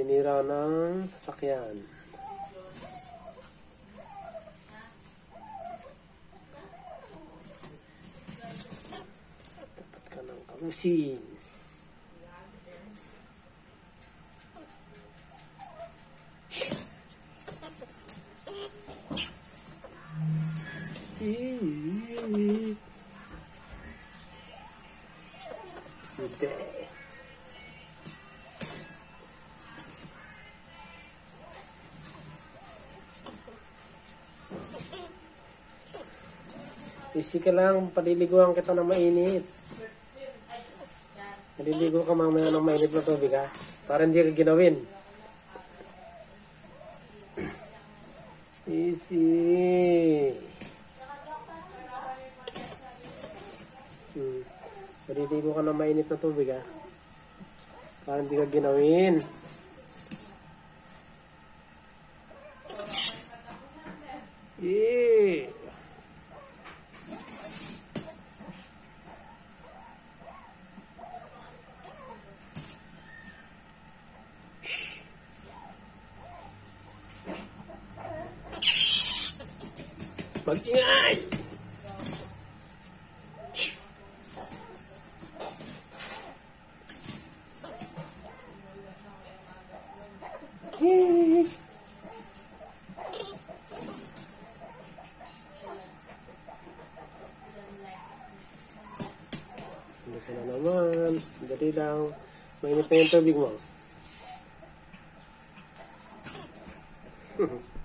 Sinira ng sasakyan. Dapat ka ng kamusin. Hindi. Easy ka lang, paliliguan kita ng mainit. Paliligo ka mamaya ng mainit na tubig ha. Para hindi ka ginawin. Easy. Paliligo ka ng mainit na tubig ha. Para hindi ka ginawin. Yeah. Mag-ingay! Hindi ka na naman. Dali lang. Mainit na yung tubig mo.